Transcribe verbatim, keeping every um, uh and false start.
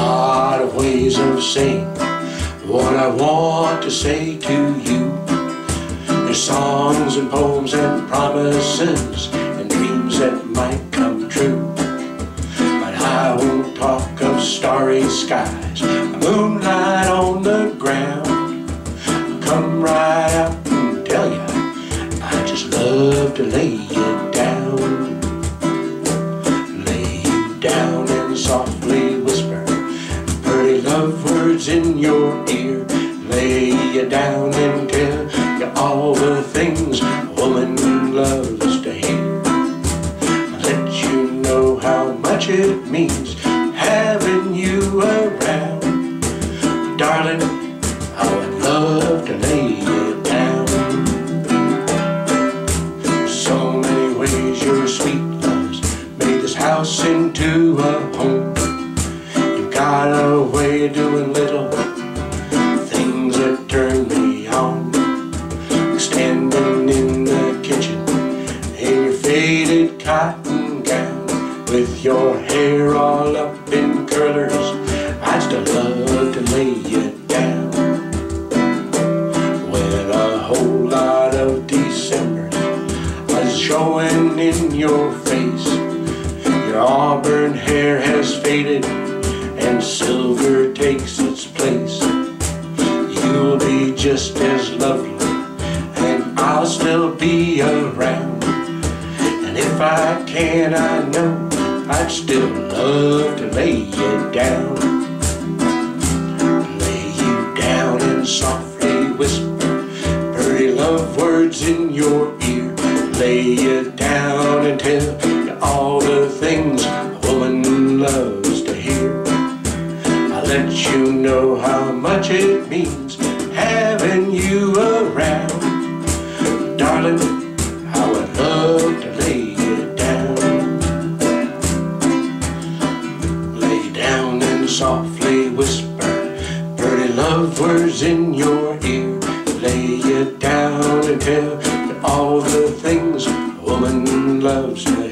lot of ways of saying what I want to say to you. There's songs and poems and promises and dreams that might come true. But I won't talk of starry skies, moonlight on the ground. I'll come right out and tell you I just love to lay you down. Lay you down and softly whisper pretty love words in your ear. Lay you down and tell you all the things a woman loves to hear. I'll let you know how much it means having you around. Darling, I would love to lay you down. So many ways your sweet loves made this house into a home. You've got a way of doing little things that turn me on. Standing in the kitchen in your faded cotton gown, with your hair all up in curlers, I'd still love to lay you down. When a whole lot of December was showing in your face, your auburn hair has faded and silver takes its place. You'll be just as lovely and I'll still be around. And if I can, I know I'd still love to lay you down. Lay you down and softly whisper pretty love words in your ear. Lay you down and tell you all the things a woman loves to hear. I'll let you know how much it means having you around. Darling, I would love to lay you down. Lay down and softly whisper pretty love words in your ear. Lay you down and tell you all the things a woman loves to